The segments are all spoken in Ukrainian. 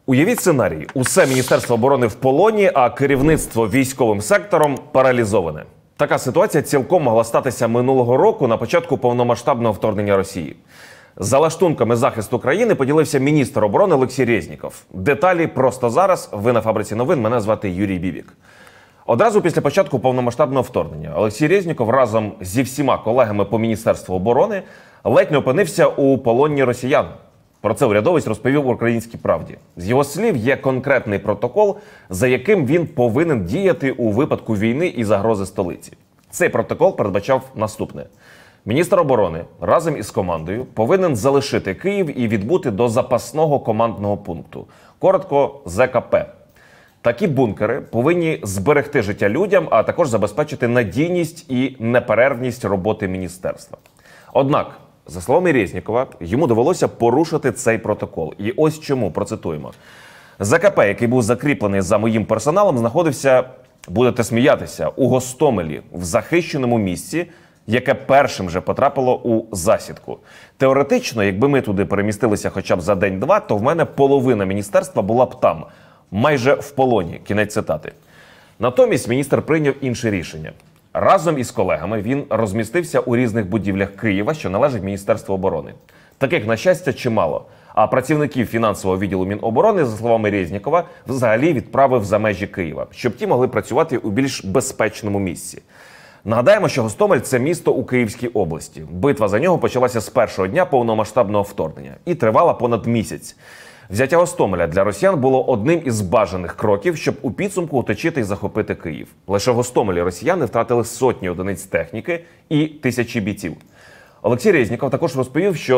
Уявіть сценарій. Усе Міністерство оборони в полоні, а керівництво військовим сектором паралізоване. Така ситуація цілком могла статися минулого року на початку повномасштабного вторгнення Росії. За лаштунками захисту країни поділився міністр оборони Олексій Резніков. Деталі просто зараз. Ви на Фабриці новин. Мене звати Юрій Бібік. Одразу після початку повномасштабного вторгнення Олексій Резніков разом зі всіма колегами по Міністерству оборони ледь не опинився у полоні росіян. Про це урядовець розповів «Українській правді». З його слів, є конкретний протокол, за яким він повинен діяти у випадку війни і загрози столиці. Цей протокол передбачав наступне. Міністр оборони разом із командою повинен залишити Київ і відбути до запасного командного пункту. Коротко – ЗКП. Такі бункери повинні зберегти життя людям, а також забезпечити надійність і неперервність роботи міністерства. Однак, за словами Резнікова, йому довелося порушити цей протокол. І ось чому, процитуємо. ЗКП, який був закріплений за моїм персоналом, знаходився, будете сміятися, у Гостомелі, в захищеному місці, яке першим же потрапило у засідку. Теоретично, якби ми туди перемістилися хоча б за день-два, то в мене половина міністерства була б там, майже в полоні. Кінець цитати. Натомість міністр прийняв інше рішення. Разом із колегами він розмістився у різних будівлях Києва, що належать Міністерству оборони. Таких, на щастя, чимало. А працівників фінансового відділу Міноборони, за словами Резнікова, взагалі відправив за межі Києва, щоб ті могли працювати у більш безпечному місці. Нагадаємо, що Гостомель – це місто у Київській області. Битва за нього почалася з першого дня повномасштабного вторгнення і тривала понад місяць. Взяття Гостомеля для росіян було одним із бажаних кроків, щоб у підсумку оточити і захопити Київ. Лише в Гостомелі росіяни втратили сотні одиниць техніки і тисячі бійців. Олексій Резніков також розповів, що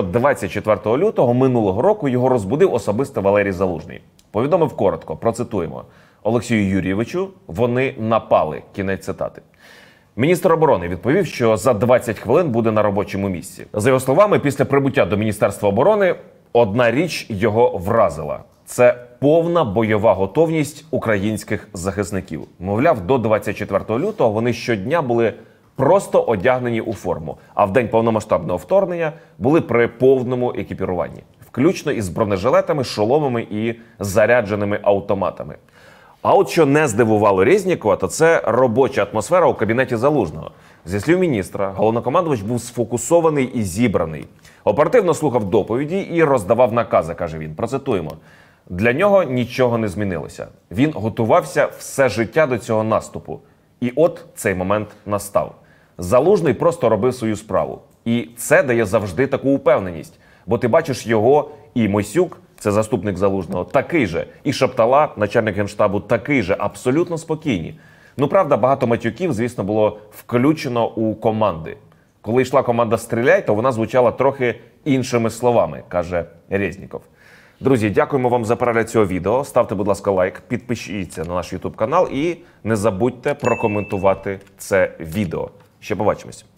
24 лютого минулого року його розбудив особисто Валерій Залужний. Повідомив коротко, процитуємо. Олексію Юрійовичу, вони напали. Кінець цитати. Міністр оборони відповів, що за 20 хвилин буде на робочому місці. За його словами, після прибуття до Міністерства оборони одна річ його вразила. Це повна бойова готовність українських захисників. Мовляв, до 24 лютого вони щодня були просто одягнені у форму, а в день повномасштабного вторгнення були при повному екіпіруванні. Включно із бронежилетами, шоломами і зарядженими автоматами. А от що не здивувало Резнікова, то це робоча атмосфера у кабінеті Залужного. Зі слів міністра, головнокомандувач був сфокусований і зібраний. Оперативно слухав доповіді і роздавав накази, каже він. Процитуємо. Для нього нічого не змінилося. Він готувався все життя до цього наступу. І от цей момент настав. Залужний просто робив свою справу. І це дає завжди таку упевненість. Бо ти бачиш його і Мосюк, це заступник Залужного, такий же. І Шаптала, начальник Генштабу, такий же, абсолютно спокійні. Ну, правда, багато матюків, звісно, було включено у команди. Коли йшла команда «Стріляй», то вона звучала трохи іншими словами, каже Резніков. Друзі, дякуємо вам за перегляд цього відео. Ставте, будь ласка, лайк, підпишіться на наш YouTube канал і не забудьте прокоментувати це відео. Ще побачимось.